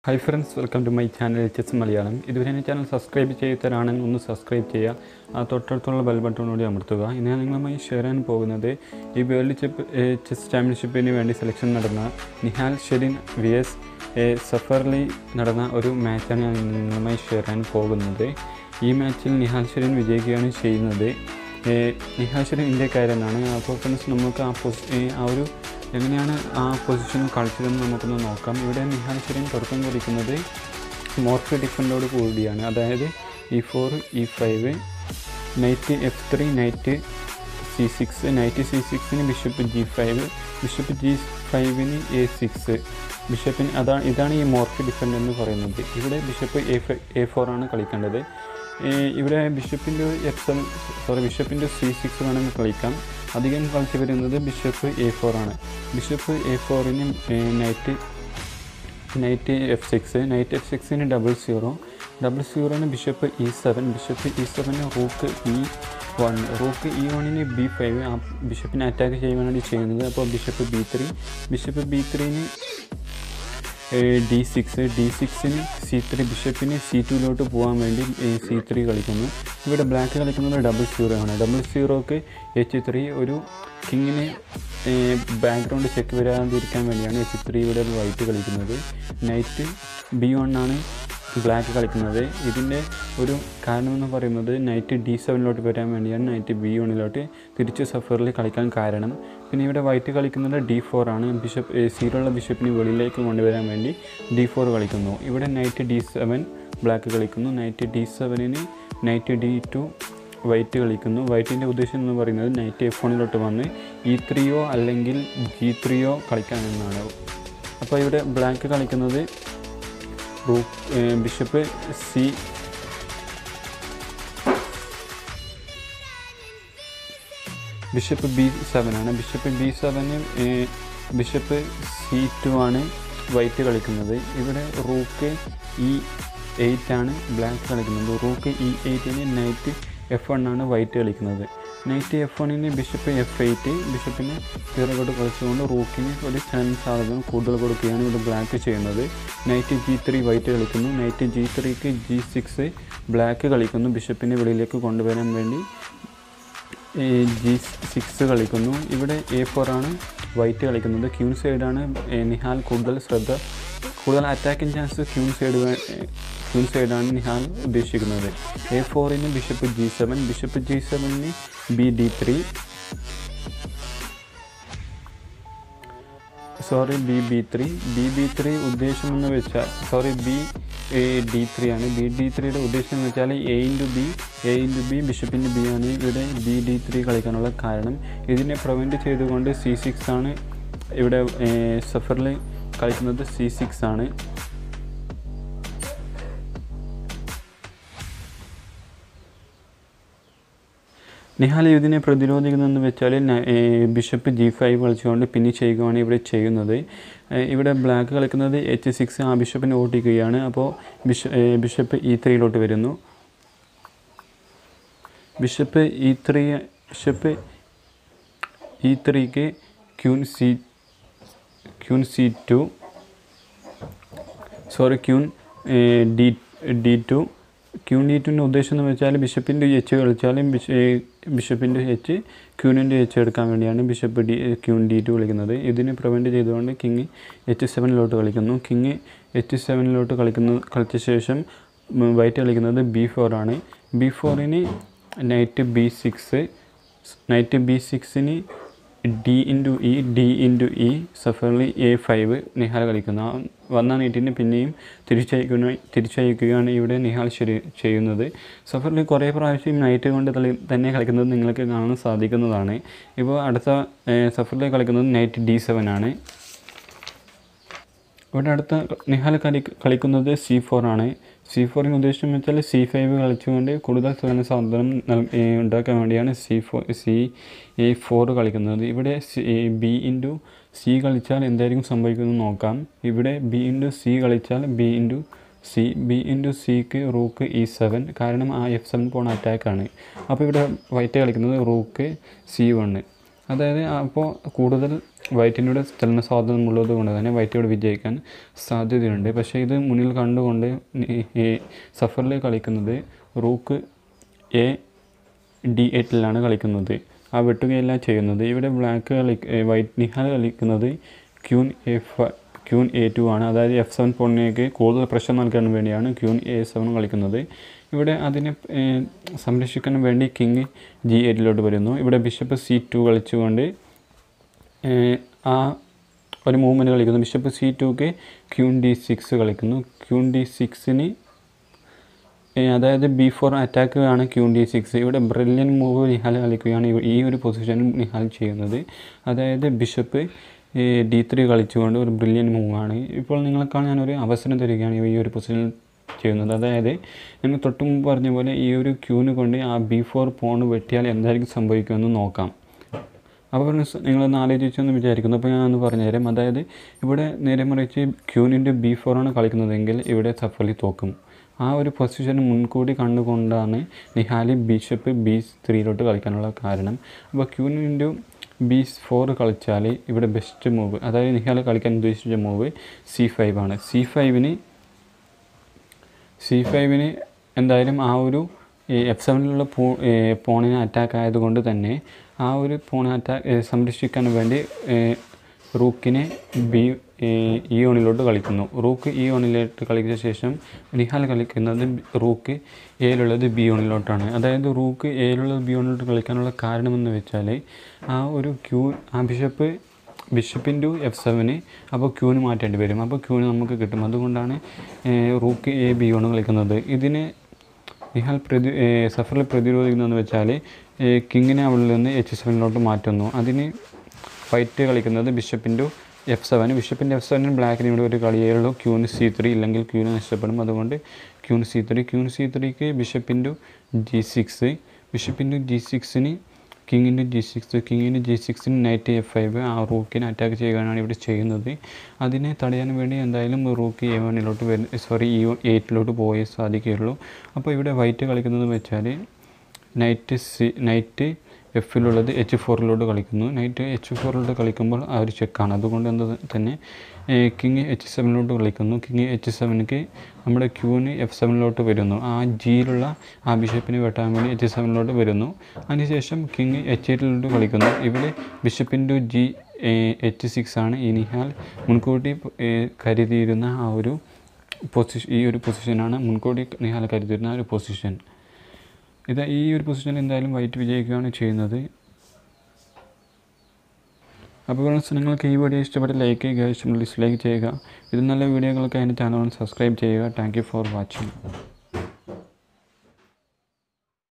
Hi friends, welcome to my channel HS Malayalam. ഇതുവരെ എൻ്റെ channel subscribe ചെയ്തിട്ടാണെങ്കിൽ ഒന്ന് subscribe ചെയ്യുക. ആ തൊട്ടടുത്തുള്ള ബെൽ ബട്ടൺ കൂടി അമർത്തുക. ഇന്ന് ഞാൻ നിങ്ങളുമായി ഷെയർ ചെയ്യാൻ പോകുന്നത് ഈ വേൾഡ് ചെസ് ചാമ്പ്യൻഷിപ്പിന് വേണ്ടി സെലക്ഷൻ നടന്ന നിഹാൽ ഷെരിൻ vs സഫർലി നടന്ന ഒരു മാച്ചാണ് ഞാൻ നിങ്ങളുമായി ഷെയർ ചെയ്യാൻ പോകുന്നത്. ഈ മാച്ചിൽ നിഹാൽ ഷെരിൻ വിജയിക്കുകയാണ് ചെയ്യുന്നത്. നിഹാൽ ഷെരിൻ ഇന്ത്യക്കാരനാണ്. അപ്പോൾ ഫ്രണ്ട്സ് നമുക്ക് ആ ഒരു എങ്ങനെയാണ് ആ പൊസിഷൻ കളിച്ചതെന്ന് നമുക്കൊന്ന് നോക്കാം. ഇവിടെ നിഹാൽ ഷെരിൻ തുടക്കം കുറിക്കുന്നത് മോർഫ് ഡിഫൻഡോട് കൂടിയാണ്. അതായത് E4, E5, knight F3, knight C6, knight C6ന് ബിഷപ്പ് G5, ബിഷപ്പ് G5ന് A6, ബിഷപ്പിന് ഇതാണ് ഈ മോർഫ് ഡിഫൻഡ് എന്ന് പറയുന്നത്. ഇവിടെ ബിഷപ്പ് A4 ആണ് കളിക്കേണ്ടത്. ഇവിടെ ബിഷപ്പിൻ്റെ ബിഷപ്പിൻ്റെ C6 വേണമെങ്കിൽ കളിക്കാം. അധികം കളിച്ച് വരുന്നത് ബിഷപ്പ് A4 ആണ്. ബിഷപ്പ് A4ന് നൈറ്റ് F6, നൈറ്റ് F6ന് ഡബിൾ സീറോന് ബിഷപ്പ് E7, ബിഷപ്പ് E7ന് റൂക്ക് E1, റൂക്ക് E1ന് B5, ആ ബിഷപ്പിനെ അറ്റാക്ക് ചെയ്യാനാണ് ചെയ്യുന്നത്. അപ്പോൾ ബിഷപ്പ് B3ന് D6ന് C3, ബിഷപ്പിന് C2 പോകാൻ വേണ്ടി C3 കളിക്കുന്നു. ഇവിടെ ബ്ലാക്ക് കളിക്കുന്നത് ഡബിൾ സീറോ ആണ്. ഡബിൾ സീറോക്ക് H3 ഒരു കിങ്ങിന് ബാക്ക്ഗ്രൗണ്ട് ചെക്ക് വരാതിരിക്കാൻ വേണ്ടിയാണ് H3 ഇവിടെ വൈറ്റ് കളിക്കുന്നത്. നൈറ്റ് B1 ആണ് ബ്ലാക്ക് കളിക്കുന്നത്. ഇതിൻ്റെ ഒരു കാരണമെന്ന് പറയുന്നത് നൈറ്റ് D7 വരാൻ വേണ്ടിയാണ് നൈറ്റ് B1 തിരിച്ച് സഫറിൽ കളിക്കാൻ കാരണം. പിന്നെ ഇവിടെ വൈറ്റ് കളിക്കുന്നത് D4 ആണ്. സീറോയുള്ള ബിഷപ്പിന് വെളിയിലേക്ക് കൊണ്ടുവരാൻ വേണ്ടി D4 കളിക്കുന്നു. ഇവിടെ നൈറ്റ് D7 ബ്ലാക്ക് കളിക്കുന്നു. നൈറ്റ് D7ന് നൈറ്റ് D2 വൈറ്റ് കളിക്കുന്നു. വൈറ്റിൻ്റെ ഉദ്ദേശം എന്ന് പറയുന്നത് നൈറ്റ് F1 വന്ന് E3 അല്ലെങ്കിൽ G3 കളിക്കാനെന്നാണ്. അപ്പോൾ ഇവിടെ ബ്ലാക്ക് കളിക്കുന്നത് ബിഷപ്പ് B7 ആണ്. ബിഷപ്പ് B7ന് ബിഷപ്പ് C2 ആണ് വൈറ്റ് കളിക്കുന്നത്. ഇവിടെ റൂക്ക് E8 ആണ് ബ്ലാക്ക് കളിക്കുന്നത്. റൂക്ക് E8ന് നൈറ്റ് F1 ആണ് വൈറ്റ് കളിക്കുന്നത്. നൈറ്റ് F1ന് ബിഷപ്പ് F8, ബിഷപ്പിന് പിറകോട്ട് കളിച്ചുകൊണ്ട് റൂക്കിന് ഒരു സാധ്യത കൂടുതൽ കൊടുക്കുകയാണ് ഇവിടെ ബ്ലാക്ക് ചെയ്യുന്നത്. നൈറ്റ് G3 വൈറ്റ് കളിക്കുന്നു. നൈറ്റ് G3ക്ക് G6 ബ്ലാക്ക് കളിക്കുന്നു. ബിഷപ്പിനെ വെളിയിലേക്ക് കൊണ്ടുവരാൻ വേണ്ടി G6 കളിക്കുന്നു. ഇവിടെ A4 ആണ് വൈറ്റ് കളിക്കുന്നത്. ക്യൂൻ സൈഡാണ് നിഹാൽ കൂടുതൽ അറ്റാക്കിംഗ് ചാൻസ് ക്യൂൻ സൈഡാണ് നിഹാൽ ഉദ്ദേശിക്കുന്നത്. A4ന് bishop G7, bishop G7ന് BD3, BB3 ഉദ്ദേശമെന്ന് വെച്ചാൽ BD3 ആണ്. BD3യുടെ ഉദ്ദേശം എന്ന് വെച്ചാൽ A B ബിഷപ്പിൻ്റെ B ആണ് ഇവിടെ BD3 കളിക്കാനുള്ള കാരണം. ഇതിനെ പ്രിവെൻറ്റ് ചെയ്തുകൊണ്ട് C6 ആണ് ഇവിടെ സഫറിൽ കളിക്കുന്നത്. C6 ആണ്. നിഹാൽ ഇതിനെ പ്രതിരോധിക്കുന്നതെന്ന് വെച്ചാൽ ബിഷപ്പ് G5 കളിച്ചുകൊണ്ട് പിന്നി ചെയ്യുകയാണ് ഇവിടെ ചെയ്യുന്നത്. ഇവിടെ ബ്ലാക്ക് കളിക്കുന്നത് H6, ആ ബിഷപ്പിനെ ഓട്ടിക്കുകയാണ്. അപ്പോൾ ബിഷപ്പ് E3 വരുന്നു. ബിഷപ്പ് E3ക്ക് ക്യൂൻ D2. ക്യൂൻ D2ൻ്റെ ഉദ്ദേശം എന്ന് വെച്ചാൽ ബിഷപ്പിൻ്റെ H കളിച്ചാലും ബിഷപ്പിൻ്റെ H ക്യൂനിൻ്റെ H എടുക്കാൻ വേണ്ടിയാണ് ബിഷപ്പ് ക്യൂൻ D2 കളിക്കുന്നത്. ഇതിനെ പ്രിവെൻറ്റ് ചെയ്തുകൊണ്ട് കിങ് H7 കളിക്കുന്നു. കിങ് H7 കളിച്ച ശേഷം വൈറ്റ് കളിക്കുന്നത് B4 ആണ്. B4ന് നൈറ്റ് B6ന് D സഫറിൽ A5 നിഹാൽ കളിക്കുന്നു. വന്ന നീറ്റിന് പിന്നെയും തിരിച്ചയക്കുകയാണ് ഇവിടെ നിഹാൽ ചെയ്യുന്നത്. സഫറിൽ കുറേ പ്രാവശ്യം നൈറ്റ് കൊണ്ട് തന്നെ കളിക്കുന്നത് നിങ്ങൾക്ക് കാണാൻ സാധിക്കുന്നതാണ്. ഇപ്പോൾ അടുത്ത സഫറിൽ കളിക്കുന്നത് നൈറ്റ് D7 ആണ്. ഇവിടെ അടുത്ത നിഹാൽ കളിക്കുന്നത് C4 ആണ്. C4ന് ഉദ്ദേശം വെച്ചാൽ C5 കളിച്ചുകൊണ്ട് കൂടുതൽ സ്വാതന്ത്ര്യം ഉണ്ടാക്കാൻ വേണ്ടിയാണ് C4 കളിക്കുന്നത്. ഇവിടെ B/C കളിച്ചാൽ എന്തായിരിക്കും സംഭവിക്കുന്നത് നോക്കാം. ഇവിടെ B/C കളിച്ചാൽ B/Cക്ക് റൂക്ക് E7, കാരണം ആ F7 പോണ അറ്റാക്കാണ്. അപ്പോൾ ഇവിടെ വൈറ്റ് കളിക്കുന്നത് റൂക്ക് C1. അതായത് അപ്പോൾ കൂടുതൽ വൈറ്റിനോട് ചലന സ്വാതന്ത്ര്യമുള്ളത് കൊണ്ട് തന്നെ വൈറ്റോട് വിജയിക്കാൻ സാധ്യതയുണ്ട്. പക്ഷേ ഇത് മുന്നിൽ കണ്ടുകൊണ്ട് ഈ സഫറിൽ കളിക്കുന്നത് റൂക്ക് A-D8 കളിക്കുന്നത്. ആ വെട്ടുകയല്ല ചെയ്യുന്നത്. ഇവിടെ വൈറ്റ് നിഹാൽ കളിക്കുന്നത് ക്യൂൻ A2 ആണ്. അതായത് F7 പോണിലേക്ക് കൂടുതൽ പ്രഷർ നൽകാൻ വേണ്ടിയാണ് ക്യൂൻ A7 കളിക്കുന്നത്. ഇവിടെ അതിനെ സംരക്ഷിക്കാൻ വേണ്ടി കിങ് G8 വരുന്നു. ഇവിടെ ബിഷപ്പ് C2 കളിച്ചുകൊണ്ട് ആ ഒരു മൂവ്മെൻറ്റ് കളിക്കുന്നു. ബിഷപ്പ് C2ക്ക് ക്യൂൻ D6 കളിക്കുന്നു. ക്യൂൻ D6ന് അതായത് B4 അറ്റാക്ക് ആണ് ക്യൂൻ D6. ഇവിടെ ബ്രില്യൻ മൂവ് നിഹാൽ കളിക്കുകയാണ് ഈ ഒരു പൊസിഷനിൽ നിഹാൽ ചെയ്യുന്നത്. അതായത് ബിഷപ്പ് D3 കളിച്ചുകൊണ്ട് ഒരു ബ്രില്യൻ മൂവാണ്. ഇപ്പോൾ നിങ്ങൾക്കാണ് ഞാനൊരു അവസരം തരികയാണ് ഈ ഒരു പൊസിഷനിൽ ചെയ്യുന്നത്. അതായത് നമ്മൾ തൊട്ട് മുമ്പ് പറഞ്ഞ പോലെ ഈ ഒരു ക്യൂന് കൊണ്ട് ആ B4 പോൺ വെട്ടിയാൽ എന്തായിരിക്കും സംഭവിക്കുമെന്ന് നോക്കാം. അപ്പോൾ നിങ്ങളൊന്ന് ആലോചിച്ചെന്ന് വിചാരിക്കുന്നു. അപ്പോൾ ഞാനൊന്ന് പറഞ്ഞുതരാം. അതായത് ഇവിടെ നേരെ മറിച്ച് ക്യൂനിൻ്റെ B4 ആണ് കളിക്കുന്നതെങ്കിൽ ഇവിടെ സഫലി തോക്കും. ആ ഒരു പൊസിഷൻ മുൻകൂടി കണ്ടുകൊണ്ടാണ് നിഹാൽ ബിഷപ്പ് B3 കളിക്കാനുള്ള കാരണം. അപ്പോൾ ക്യൂനിൻ്റെ B4 കളിച്ചാൽ ഇവിടെ ബെസ്റ്റ് മൂവ്, അതായത് നിഹാൽ കളിക്കാൻ ഉദ്ദേശിച്ച മൂവ് C5 ആണ്. C5ന് എന്തായാലും ആ ഒരു F7 പോണിനെ അറ്റാക്ക് ആയതുകൊണ്ട് തന്നെ ആ ഒരു പോണിനെ സംരക്ഷിക്കാൻ വേണ്ടി റൂക്കിനെ E1 കളിക്കുന്നു. റൂക്ക് E1 കളിച്ച ശേഷം നിഹാൽ കളിക്കുന്നത് റൂക്ക് എയിലുള്ളത് B1 അതായത് റൂക്ക് എയിലുള്ളത് B1 കളിക്കാനുള്ള കാരണമെന്ന് വെച്ചാൽ ആ ഒരു ബിഷപ്പിൻ്റെ F7 അപ്പോൾ ക്യൂന് മാറ്റേണ്ടി വരും. അപ്പോൾ ക്യൂന് നമുക്ക് കിട്ടും. അതുകൊണ്ടാണ് റൂക്ക് B1 കളിക്കുന്നത്. ഇതിനെ നിഹാൽ സഫറിൽ പ്രതിരോധിക്കുന്നതെന്ന് വെച്ചാൽ കിങ്ങിനെ അവിടെ നിന്ന് H7 മാറ്റുന്നു. അതിന് വൈറ്റ് കളിക്കുന്നത് ബിഷപ്പിൻ്റെ F7. ബിഷപ്പിൻ്റെ F7 ബ്ലാക്കിന് ഇവിടെ ഒരു കളിയുള്ളൂ. ക്യൂന് C3 ഇല്ലെങ്കിൽ ക്യൂന് നഷ്ടപ്പെടും. അതുകൊണ്ട് ക്യൂൻ C3ക്ക് ബിഷപ്പിൻ്റെ G6. ബിഷപ്പിൻ്റെ G6ന് കിങ്ങിൻ്റെ G6ന് നൈറ്റ് F5 ആ റൂക്കിനെ അറ്റാക്ക് ചെയ്യുകയാണ് ഇവിടെ ചെയ്യുന്നത്. അതിനെ തടയാൻ വേണ്ടി എന്തായാലും റൂക്ക് E8 പോയേ സാധിക്കുകയുള്ളൂ. അപ്പോൾ ഇവിടെ വൈറ്റ് കളിക്കുന്നത് വെച്ചാൽ നൈറ്റ് F-ലുള്ളത് H4 കളിക്കുന്നു. നൈറ്റ് H4 കളിക്കുമ്പോൾ ആ ഒരു ചെക്കാണ്. അതുകൊണ്ട് തന്നെ കിങ് H7 കളിക്കുന്നു. കിങ് H7ക്ക് നമ്മുടെ ക്യൂന് F7 വരുന്നു. ആ ജിയിലുള്ള ആ ബിഷപ്പിനെ വെട്ടാൻ വേണ്ടി H7 വരുന്നു. അതിനുശേഷം കിങ് H8 കളിക്കുന്നു. ഇവിടെ ബിഷപ്പിൻ്റെ H6 ആണ് ഈ നിഹാൽ മുൻകൂട്ടി കരുതിയിരുന്ന ആ ഒരു ഈ ഒരു പൊസിഷനാണ് മുൻകൂട്ടി നിഹാൽ കരുതിയിരുന്ന ഒരു പൊസിഷൻ. ഈ ഒരു പൊസിഷനിൽ എന്തായാലും വൈറ്റ് വിജയിക്കുകയാണ് ചെയ്യുന്നത്. അപ്പോൾ നിങ്ങൾക്ക് ഈ വീഡിയോ ഇഷ്ടപ്പെട്ട ലൈക്ക് ചെയ്യുക, ഇഷ്ടപ്പെട്ട ഡിസ്ലൈക്ക് ചെയ്യുക. ഇത് നല്ല വീഡിയോകൾക്ക് എൻ്റെ ചാനൽ സബ്സ്ക്രൈബ് ചെയ്യുക. Thank you for watching.